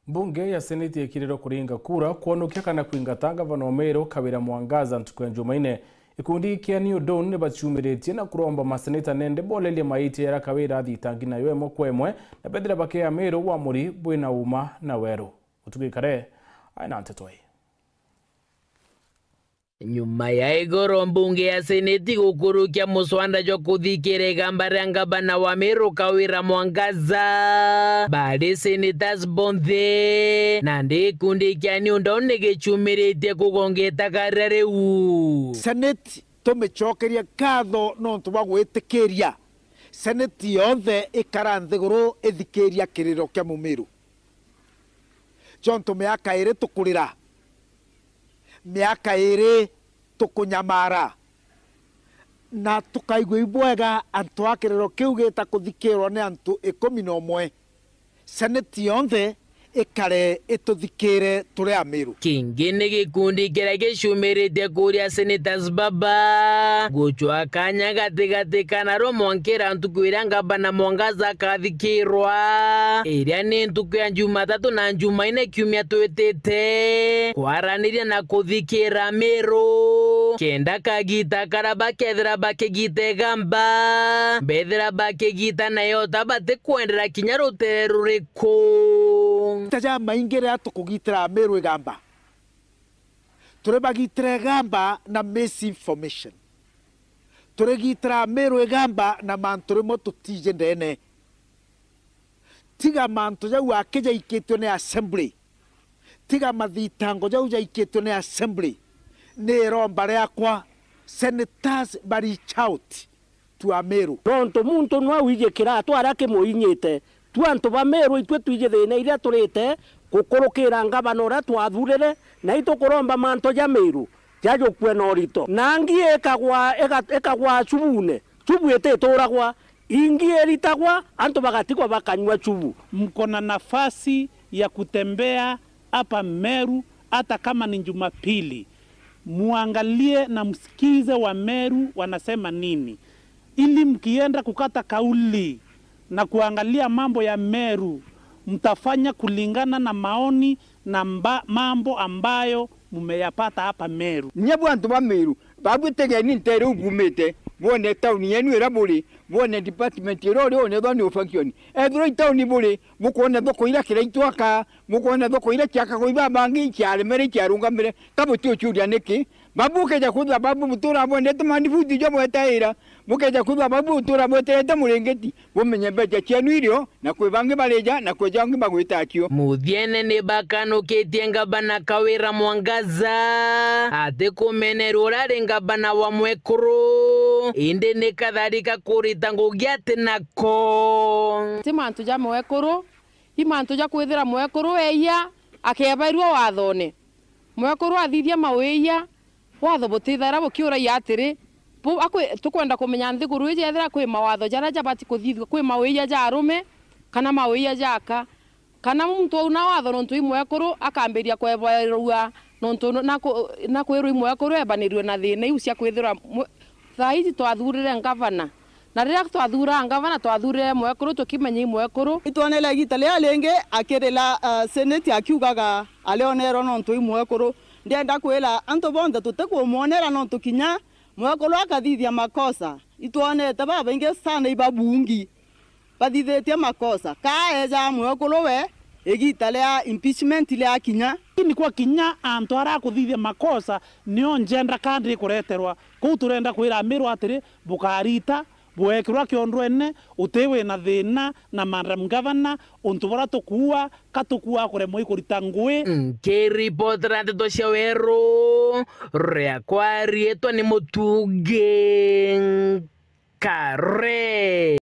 Mbunge ya Seneti ikiriro kuringa kura kuonokia kana kuingatanga vanomero Kawira Mwangaza ntukwe Jumaine. Ikundi kia New Dawn nibachumiretie na kuromba maseneta nende bolelie maiti era Kawira athitangi na yo emwe kwemwe na bethira bakea mero wa muri bwina uma na weru. Utugikare aina ntetoi. Nyuma ya igoro mbunge ya Seneti gukurukia muswanda jo kuthikire gambare ngabana wa Meru Kawira Mwangaza bade senators bonthe na ndikundi kia New Dawn nigichumirite kugongeta karareu. Seneti tumechokeria katho no tubagwitikiria Seneti yonthe ikaranthiguru ithikeria kiriro kia Mumiru John tumiaka iri tukurira miaka iri tukunyamara na tukaigwa ibwega antu akiriro kiu gita kuthikirwo ni antu 11 Seneti yonthe ikare ituthikire turi Amiru. Kingi ni gikundi kiria gicumirite kuria senators baba guchwa kanya gatigati kana romwonkera ntuku iria ngabana Mwangaza kathikirwa iria ni ntuku ya Jumatatu na Jumaine kiumia twitite kwaraniria na kuthikira Amiru kenda kagita karaba kethira bakigite gamba bethira bakigita nayo tabate kwendera kinya rutere ruriku taja maingira tukugitira Amiru igamba turebagitira gamba na misinformation turegitira Amiru igamba na mantu mo tutije ndene tiga mantu jau akija iketwe ne assembly tiga mathitango jau jaiketwe ne assembly ne romba yakwa senators bari shout to Amiru tonto muntu no wije kira twarake moinyete tuantu ba Meru itwe twije thina iria turite gukurukira ngabana ura twathurire na itukuromba manto ja Meru jajo kwena orito nangi ekagwa chubune chubu ete toragwa ingi eritagwa antu bagatikwa bakanywa chubu. Mko na nafasi ya kutembea hapa Meru hata kama ni Jumapili, muangalie na msikize wa Meru wanasema nini, ili mkienda kukata kauli na kuangalia mambo ya Meru mtafanya kulingana na maoni na mambo ambayo mumeyapata hapa Meru. Nyebu antu ba Meru babu tegeni ntere ugumete bone town yenu irabuli bone department rori one doni ofakioni edro town buli mukone thoko ira kira itwaka mukone thoko ira kyaka koiba bangi kyale mere kyarunga mere kabo tio churia neki babu keja kudwa babu mutura bone temani fudi jo mwetaira mukeja kudwa babu mutura mwetaira murengeti bumenye beja kyanu irio na kwebange baleja na kwejange bagwetakio muthiene ni bakanukitie ngabana Kawira Mwangaza ate kumenerwo rari ngabana wa Mwekuru indi ni katharika kurita ngugiate nako ti mantu ja Mwekuru imantu ja kwithira Mwekuru eia akebairwo wathone Mwekuru athithia maweia watho butithara bukiura yatiri tukwenda kumenya nthiguru ije ethira kwi mawatho jara jabati kuthithwa kwi maweia ja arume kana maweia jaka kana muntu una watho nontu Mwekuru akambiria kwebairwa nontu na kwirwo Mwekuru ebanirio na thina iu cia kwithira thaithi twathurire ngavana na riria twathura ngavana twathurire Mwekuru tukimenya Mwekuru itwanele gitale alenge akirela seneti akiugaga aleonero nontu Mwekuru ndienda kwela anto bonde tutekumonera nontu kinya Mwekuru akathithia makosa itwanete baba inge sana ibabungi bathithitie makosa kaeja Mwekuru we egitale ya impeachment ile akinya ni kwa kinya antu ara kuthithia makosa nio njenda kandi kureterwa ku turenda kwira Amiru atiri bukarita bwekirwa kiondwene utewe na thina na madam governor untu bara tukua katukua kure moi kurita ngui report rande to shawero rea kwa rietwa ni mutuge kare.